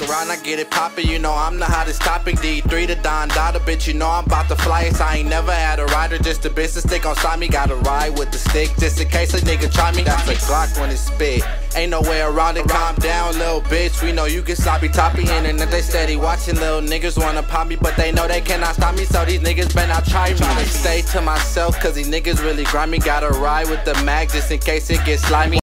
around, I get it poppin'. You know I'm the hottest topic. D3 to Don Dada, bitch, you know I'm about to fly it. I ain't never had a rider, just a business stick on side me. Gotta ride with the stick, just in case a nigga try me. That's a Glock when it spit, ain't no way around it. Calm down, little bitch, we know you get sloppy toppy. Internet, they steady watching, little niggas wanna pop me, but they know they cannot stop me, so these niggas better not try me. Tryna stay to myself, cause these niggas really grimy. Gotta ride with the mag, just in case it gets slimy.